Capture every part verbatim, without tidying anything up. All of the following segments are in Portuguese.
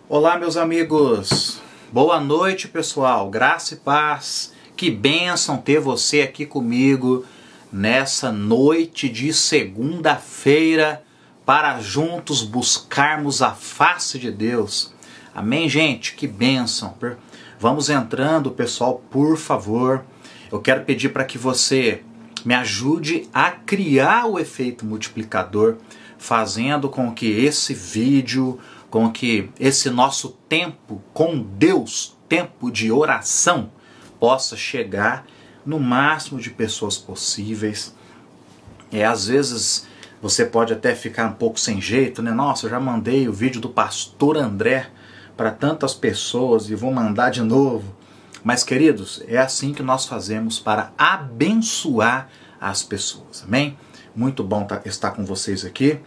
Olá, meus amigos. Boa noite, pessoal. Graça e paz. Que bênção ter você aqui comigo nessa noite de segunda-feira para juntos buscarmos a face de Deus. Amém, gente? Que bênção. Vamos entrando, pessoal, por favor. Eu quero pedir para que você me ajude a criar o efeito multiplicador, fazendo com que esse vídeo, com que esse nosso tempo com Deus, tempo de oração, possa chegar no máximo de pessoas possíveis. É, às vezes você pode até ficar um pouco sem jeito, né? Nossa, eu já mandei o vídeo do pastor André para tantas pessoas e vou mandar de novo. Mas, queridos, é assim que nós fazemos para abençoar as pessoas, amém? Muito bom estar com vocês aqui.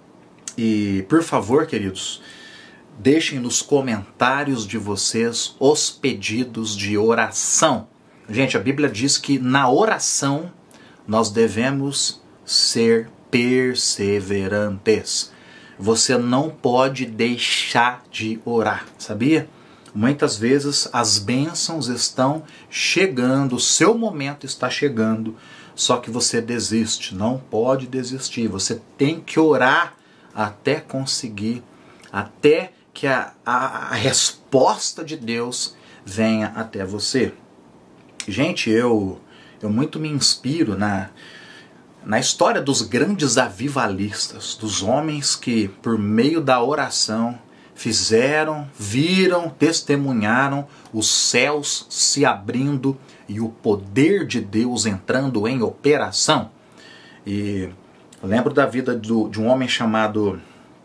E, por favor, queridos, deixem nos comentários de vocês os pedidos de oração. Gente, a Bíblia diz que na oração nós devemos ser perseverantes. Você não pode deixar de orar, sabia? Muitas vezes as bênçãos estão chegando, o seu momento está chegando, só que você desiste. Não pode desistir, você tem que orar até conseguir, até que a, a, a resposta de Deus venha até você. Gente, eu, eu muito me inspiro na, na história dos grandes avivalistas, dos homens que, por meio da oração, fizeram, viram, testemunharam os céus se abrindo e o poder de Deus entrando em operação. E eu lembro da vida do, de um homem chamado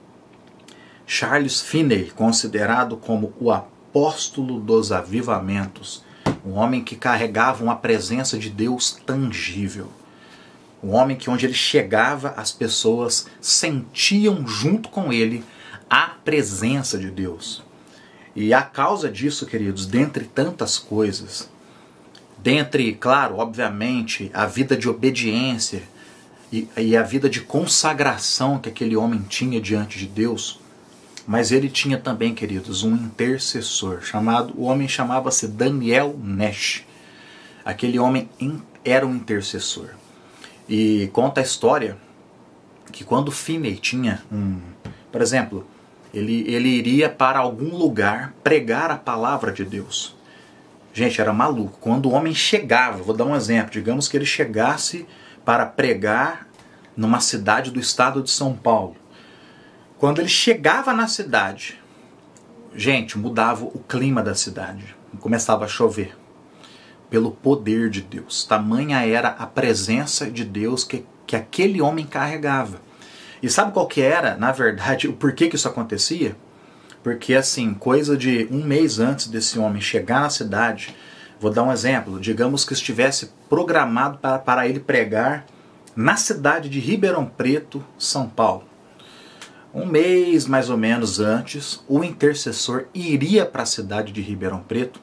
Charles Finney, considerado como o apóstolo dos avivamentos. Um homem que carregava uma presença de Deus tangível. Um homem que onde ele chegava, as pessoas sentiam junto com ele a presença de Deus. E a causa disso, queridos, dentre tantas coisas, dentre, claro, obviamente, a vida de obediência e, e a vida de consagração que aquele homem tinha diante de Deus, mas ele tinha também, queridos, um intercessor, chamado, o homem chamava-se Daniel Nash. Aquele homem era um intercessor. E conta a história que quando Finney tinha um, por exemplo, ele, ele iria para algum lugar pregar a palavra de Deus. Gente, era maluco. Quando o homem chegava, vou dar um exemplo, digamos que ele chegasse para pregar numa cidade do estado de São Paulo. Quando ele chegava na cidade, gente, mudava o clima da cidade. Começava a chover. Pelo poder de Deus. Tamanha era a presença de Deus que, que aquele homem carregava. E sabe qual que era, na verdade, o porquê que isso acontecia? Porque, assim, coisa de um mês antes desse homem chegar na cidade, vou dar um exemplo, digamos que estivesse programado para, para ele pregar na cidade de Ribeirão Preto, São Paulo. Um mês mais ou menos antes, o intercessor iria para a cidade de Ribeirão Preto,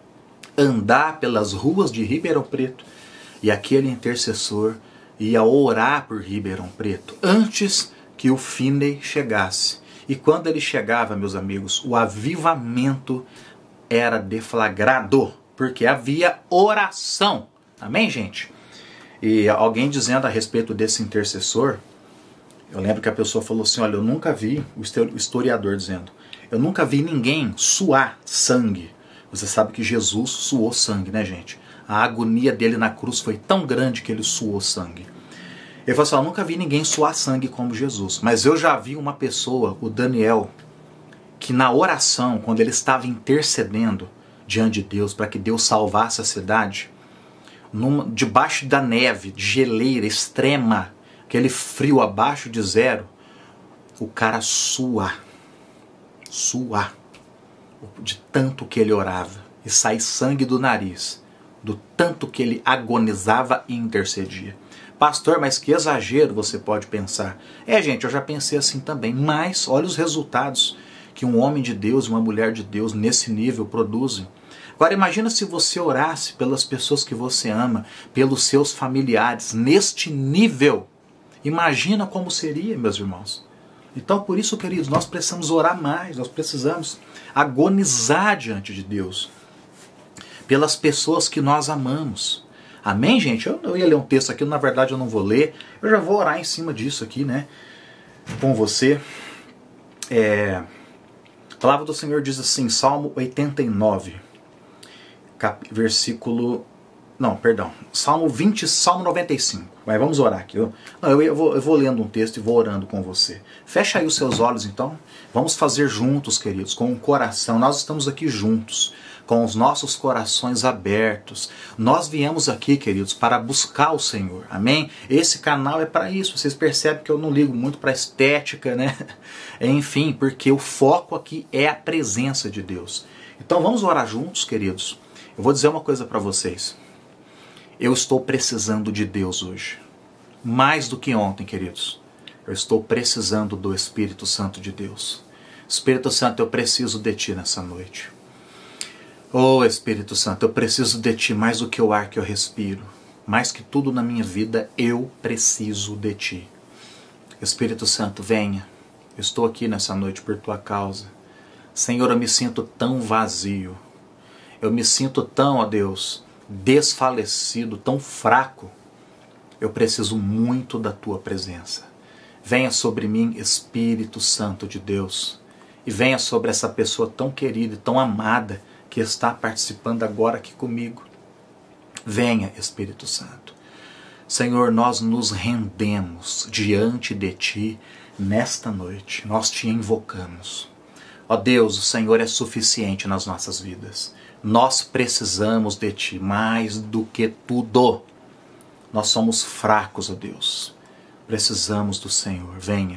andar pelas ruas de Ribeirão Preto, e aquele intercessor ia orar por Ribeirão Preto, antes que o Finney chegasse. E quando ele chegava, meus amigos, o avivamento era deflagrado, porque havia oração. Amém, gente? E alguém dizendo a respeito desse intercessor, eu lembro que a pessoa falou assim, olha, eu nunca vi, o historiador dizendo, eu nunca vi ninguém suar sangue. Você sabe que Jesus suou sangue, né, gente? A agonia dele na cruz foi tão grande que ele suou sangue. Ele falou assim, eu nunca vi ninguém suar sangue como Jesus, mas eu já vi uma pessoa, o Daniel, que na oração, quando ele estava intercedendo diante de Deus para que Deus salvasse a cidade, numa, debaixo da neve, de geleira extrema, aquele frio abaixo de zero, o cara suar, suar, de tanto que ele orava, e sair sangue do nariz, do tanto que ele agonizava e intercedia. Pastor, mas que exagero, você pode pensar. É, gente, eu já pensei assim também, mas olha os resultados que um homem de Deus e uma mulher de Deus nesse nível produzem. Agora imagina se você orasse pelas pessoas que você ama, pelos seus familiares, neste nível. Imagina como seria, meus irmãos. Então, por isso, queridos, nós precisamos orar mais, nós precisamos agonizar diante de Deus pelas pessoas que nós amamos. Amém, gente? Eu, eu ia ler um texto aqui, na verdade eu não vou ler, eu já vou orar em cima disso aqui, né, com você. É, a palavra do Senhor diz assim, Salmo oitenta e nove, cap, versículo... Não, perdão, Salmo vinte, Salmo noventa e cinco. Mas vamos orar aqui. Eu, não, eu, eu, vou, eu vou lendo um texto e vou orando com você. Fecha aí os seus olhos, então. Vamos fazer juntos, queridos, com o coração. Nós estamos aqui juntos, com os nossos corações abertos. Nós viemos aqui, queridos, para buscar o Senhor. Amém? Esse canal é para isso. Vocês percebem que eu não ligo muito para estética, né? Enfim, porque o foco aqui é a presença de Deus. Então vamos orar juntos, queridos. Eu vou dizer uma coisa para vocês. Eu estou precisando de Deus hoje. Mais do que ontem, queridos. Eu estou precisando do Espírito Santo de Deus. Espírito Santo, eu preciso de Ti nessa noite. Oh, Espírito Santo, eu preciso de Ti mais do que o ar que eu respiro. Mais que tudo na minha vida, eu preciso de Ti. Espírito Santo, venha. Eu estou aqui nessa noite por Tua causa. Senhor, eu me sinto tão vazio. Eu me sinto tão, ó Deus, desfalecido, tão fraco. Eu preciso muito da Tua presença. Venha sobre mim, Espírito Santo de Deus. E venha sobre essa pessoa tão querida e tão amada que está participando agora aqui comigo. Venha, Espírito Santo. Senhor, nós nos rendemos diante de Ti nesta noite. Nós Te invocamos. Ó Deus, o Senhor é suficiente nas nossas vidas. Nós precisamos de Ti mais do que tudo. Nós somos fracos, ó Deus. Precisamos do Senhor. Venha.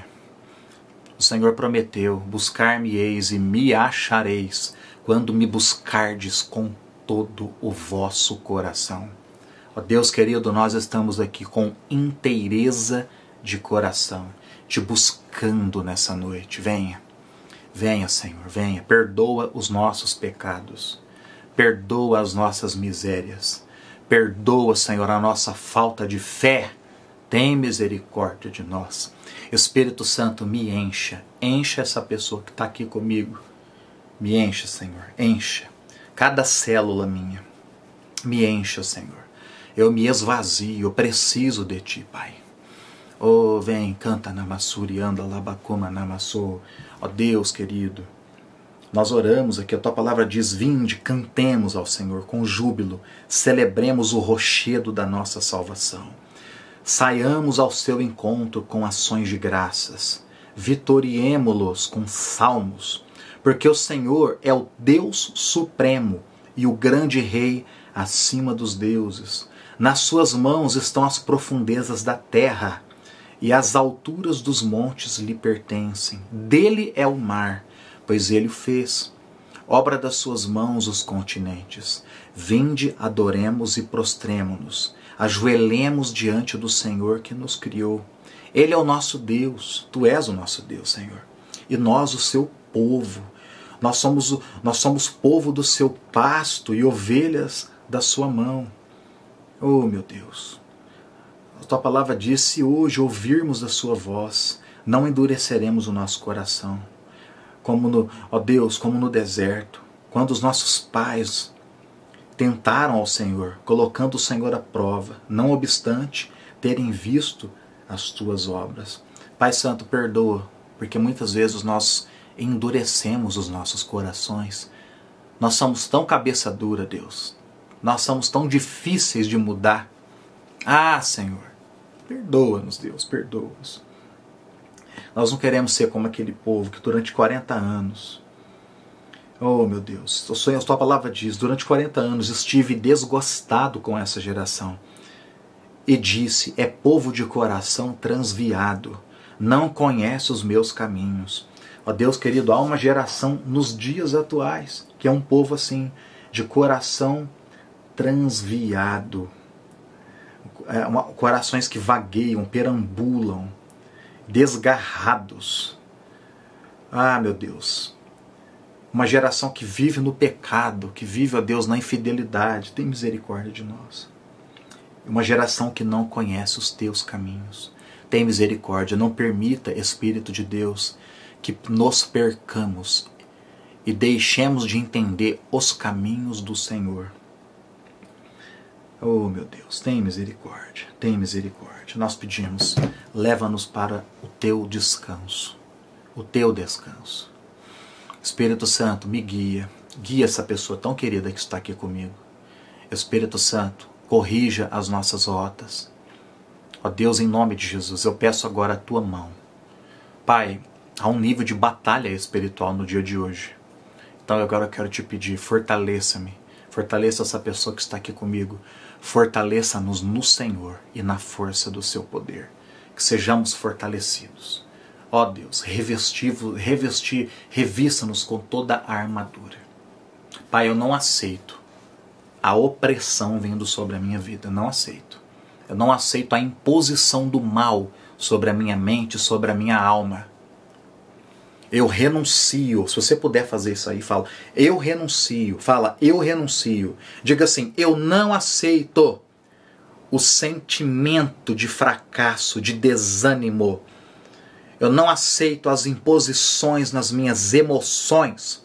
O Senhor prometeu, buscar-me-eis e me achareis, quando me buscardes com todo o vosso coração. Ó Deus querido, nós estamos aqui com inteireza de coração, te buscando nessa noite. Venha. Venha, Senhor, venha. Perdoa os nossos pecados. Perdoa as nossas misérias. Perdoa, Senhor, a nossa falta de fé. Tem misericórdia de nós. Espírito Santo, me encha. Encha essa pessoa que está aqui comigo. Me encha, Senhor. Encha. Cada célula minha. Me encha, Senhor. Eu me esvazio. Eu preciso de Ti, Pai. Oh, vem, canta namassuri, anda labacoma namassou. Ó Deus querido. Nós oramos aqui, a Tua palavra diz, vinde, cantemos ao Senhor com júbilo, celebremos o rochedo da nossa salvação. Saiamos ao seu encontro com ações de graças, vitoriemo-los com salmos, porque o Senhor é o Deus supremo e o grande Rei acima dos deuses. Nas suas mãos estão as profundezas da terra, e as alturas dos montes lhe pertencem. Dele é o mar, pois ele o fez. Obra das suas mãos os continentes. Vinde, adoremos e prostremo-nos. Ajoelhemos diante do Senhor que nos criou. Ele é o nosso Deus. Tu és o nosso Deus, Senhor. E nós o seu povo. Nós somos, o, nós somos povo do seu pasto e ovelhas da sua mão. Oh, meu Deus. A Tua palavra diz, se hoje ouvirmos a sua voz, não endureceremos o nosso coração. Como no, ó Deus, como no deserto, quando os nossos pais tentaram ao Senhor, colocando o Senhor à prova, não obstante terem visto as Tuas obras. Pai Santo, perdoa, porque muitas vezes nós endurecemos os nossos corações. Nós somos tão cabeça dura, Deus. Nós somos tão difíceis de mudar. Ah, Senhor, perdoa-nos, Deus, perdoa-nos. Nós não queremos ser como aquele povo que durante quarenta anos, oh meu Deus, a Tua palavra diz, durante quarenta anos estive desgostado com essa geração. E disse, é povo de coração transviado, não conhece os meus caminhos. Ó Deus querido, há uma geração nos dias atuais, que é um povo assim, de coração transviado. É, uma, corações que vagueiam, perambulam, desgarrados. Ah, meu Deus. Uma geração que vive no pecado, que vive, ó Deus, na infidelidade. Tem misericórdia de nós. Uma geração que não conhece os Teus caminhos. Tem misericórdia. Não permita, Espírito de Deus, que nos percamos e deixemos de entender os caminhos do Senhor. Oh, meu Deus, tem misericórdia, tem misericórdia. Nós pedimos, leva-nos para o teu descanso, o teu descanso. Espírito Santo, me guia, guia essa pessoa tão querida que está aqui comigo. Espírito Santo, corrija as nossas rotas. Ó Deus, em nome de Jesus, eu peço agora a tua mão. Pai, há um nível de batalha espiritual no dia de hoje. Então agora eu quero te pedir, fortaleça-me. Fortaleça essa pessoa que está aqui comigo. Fortaleça-nos no Senhor e na força do seu poder. Que sejamos fortalecidos. Ó Deus, revestir, revestir, revista-nos com toda a armadura. Pai, eu não aceito a opressão vindo sobre a minha vida. Eu não aceito. Eu não aceito a imposição do mal sobre a minha mente, sobre a minha alma. Eu renuncio. Se você puder fazer isso aí, fala, eu renuncio. Fala, eu renuncio. Diga assim, eu não aceito o sentimento de fracasso, de desânimo. Eu não aceito as imposições nas minhas emoções.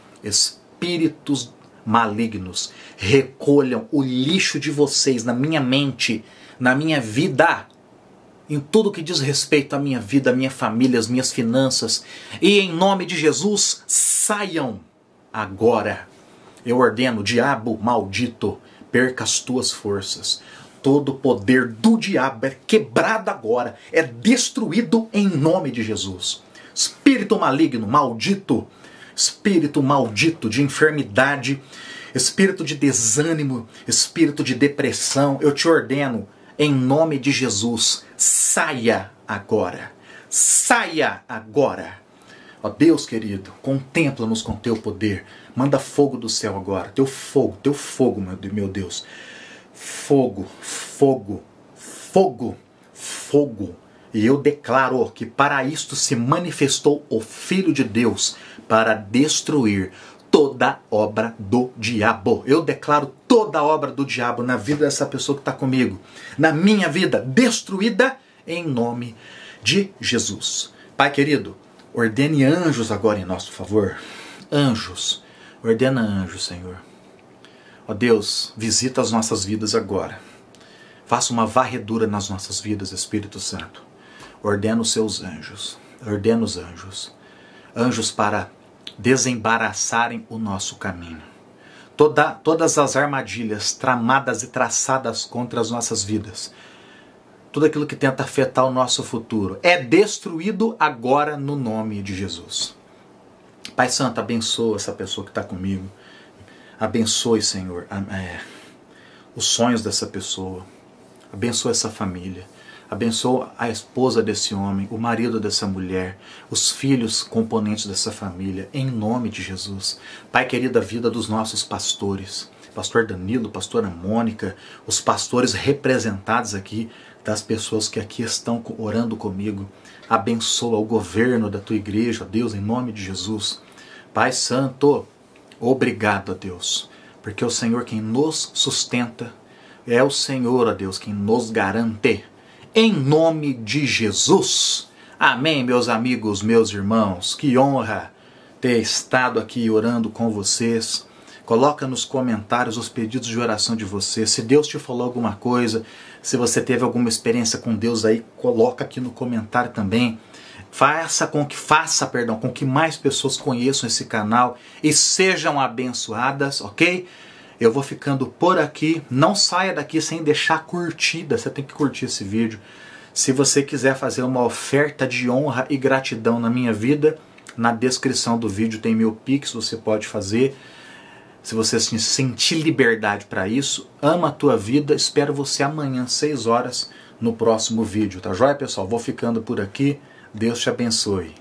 Espíritos malignos, recolham o lixo de vocês na minha mente, na minha vida, em tudo que diz respeito à minha vida, à minha família, às minhas finanças. E em nome de Jesus, saiam agora. Eu ordeno, diabo maldito, perca as tuas forças. Todo o poder do diabo é quebrado agora, é destruído em nome de Jesus. Espírito maligno, maldito, espírito maldito de enfermidade, espírito de desânimo, espírito de depressão, eu te ordeno, em nome de Jesus, saia agora, saia agora. Ó Deus querido, contempla-nos com teu poder, manda fogo do céu agora, teu fogo, teu fogo, meu Deus. Fogo, fogo, fogo, fogo. E eu declaro que para isto se manifestou o Filho de Deus, para destruir toda obra do diabo. Eu declaro toda obra do diabo na vida dessa pessoa que está comigo, na minha vida, destruída em nome de Jesus. Pai querido, ordene anjos agora em nosso favor. Anjos, ordena anjos, Senhor. Ó Deus, visita as nossas vidas agora. Faça uma varredura nas nossas vidas, Espírito Santo. Ordena os seus anjos. Ordena os anjos. Anjos para desembaraçarem o nosso caminho. Toda, todas as armadilhas tramadas e traçadas contra as nossas vidas. Tudo aquilo que tenta afetar o nosso futuro é destruído agora no nome de Jesus. Pai Santo, abençoa essa pessoa que está comigo. Abençoe, Senhor, é, os sonhos dessa pessoa. Abençoa essa família. Abençoa a esposa desse homem, o marido dessa mulher, os filhos componentes dessa família, em nome de Jesus. Pai querido, a vida dos nossos pastores, pastor Danilo, pastora Mônica, os pastores representados aqui, das pessoas que aqui estão orando comigo. Abençoa o governo da tua igreja, Deus, em nome de Jesus. Pai Santo, obrigado a Deus, porque é o Senhor quem nos sustenta, é o Senhor, ó Deus, quem nos garante. Em nome de Jesus. Amém, meus amigos, meus irmãos. Que honra ter estado aqui orando com vocês. Coloca nos comentários os pedidos de oração de vocês. Se Deus te falou alguma coisa, se você teve alguma experiência com Deus aí, coloca aqui no comentário também. Faça com que faça, perdão, com que mais pessoas conheçam esse canal e sejam abençoadas, ok? Eu vou ficando por aqui. Não saia daqui sem deixar curtida. Você tem que curtir esse vídeo. Se você quiser fazer uma oferta de honra e gratidão na minha vida, na descrição do vídeo tem meu Pix, você pode fazer. Se você sentir liberdade para isso, ama a tua vida. Espero você amanhã, seis horas, no próximo vídeo. Tá joia, pessoal? Vou ficando por aqui. Deus te abençoe.